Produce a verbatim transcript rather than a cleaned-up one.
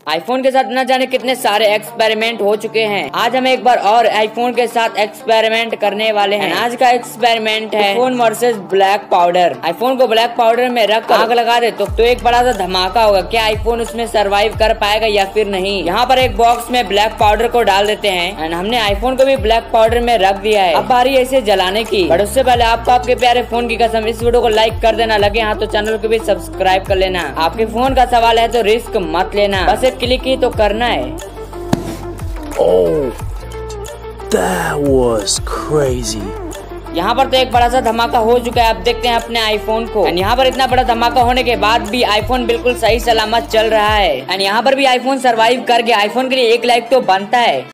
IPhone के साथ न जाने कितने सारे एक्सपेरिमेंट हो चुके हैं। आज हम एक बार और आईफोन के साथ एक्सपेरिमेंट करने वाले हैं। आज का एक्सपेरिमेंट है iPhone versus black powder. IPhone को ब्लैक पाउडर में रख आग लगा दे तो, तो एक बड़ा सा धमाका होगा। क्या आईफोन उसमें सरवाइव कर पाएगा या फिर नहीं। यहाँ पर एक बॉक्स में ब्लैक पाउडर को डाल देते हैं एंड हमने आईफोन को भी ब्लैक पाउडर में रख दिया है। अब बारी ऐसे जलाने की, बट उससे पहले आपको आपके प्यारे फोन की कसम इस वीडियो को लाइक कर देना, लगे हाँ तो चैनल को भी सब्सक्राइब कर लेना। आपके फोन का सवाल है तो रिस्क मत लेना, बस एक क्लिक ही तो करना है। Oh, that was crazy. यहाँ पर तो एक बड़ा सा धमाका हो चुका है। अब देखते हैं अपने आईफोन को। एंड यहाँ पर इतना बड़ा धमाका होने के बाद भी आईफोन बिल्कुल सही सलामत चल रहा है। एंड यहाँ पर भी आईफोन सरवाइव कर गया। आईफोन के लिए एक लाइक तो बनता है।